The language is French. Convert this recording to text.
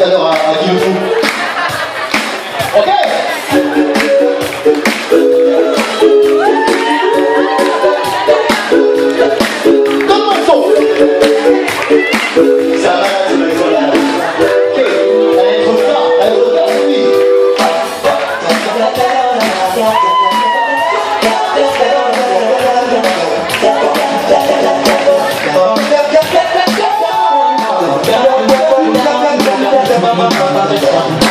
l'heure à qui le faut. Ok. Donne-moi le son. Ça va, tu vas être là. Ok. Elle est trop tard, oui. Mama,